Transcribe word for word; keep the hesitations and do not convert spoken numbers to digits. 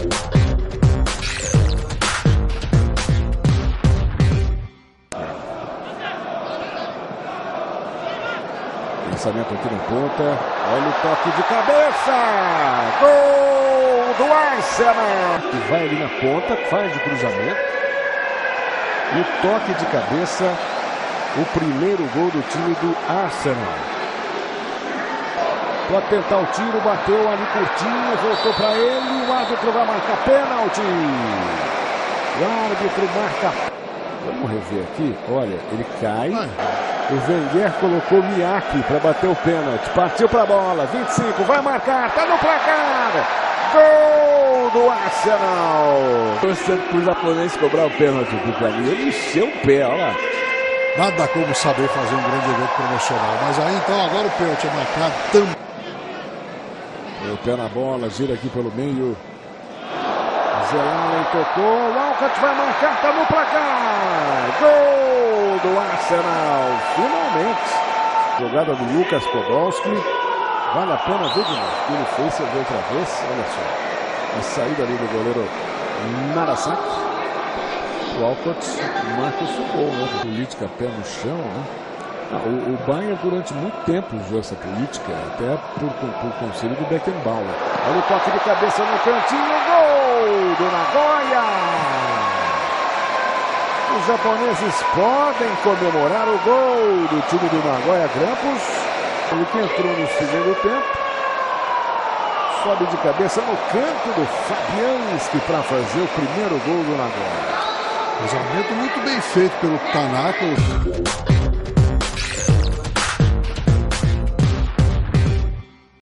Lançamento aqui na ponta. Olha o toque de cabeça. Gol do Arsenal. Que vai ali na ponta, faz de cruzamento. E o toque de cabeça. O primeiro gol do time do Arsenal. Pode tentar o tiro, bateu ali curtinho, voltou para ele. O árbitro vai marcar pênalti. O árbitro marca. Vamos rever aqui. Olha, ele cai. O Wenger colocou o Miyake para bater o pênalti. Partiu para a bola. vinte e cinco, vai marcar. Tá no placar. Gol do Arsenal. Torcendo para o japonês cobrar o pênalti do ali. Ele encheu o pé, olha lá. Nada como saber fazer um grande evento promocional. Mas aí então agora o pênalti é marcado também. O pé na bola, gira aqui pelo meio. Zelalen tocou, o Walcott vai marcar, tá no placar. Gol do Arsenal, finalmente. Jogada do Lucas Podolski. Vale a pena ver de novo. Ele fez, você vê outra vez, olha só. A saída ali do goleiro Narasaki. O Walcott marca o gol, né? Política pé no chão, né? Ah, o, o Bayern durante muito tempo usou essa política, até por, por, por conselho do Beckenbauer. Olha o toque de cabeça no cantinho, gol do Nagoya! Os japoneses podem comemorar o gol do time do Nagoya Grampus. Ele que entrou no segundo tempo. Sobe de cabeça no canto do Fabianski para fazer o primeiro gol do Nagoya. Cruzamento muito bem feito pelo Tanaka.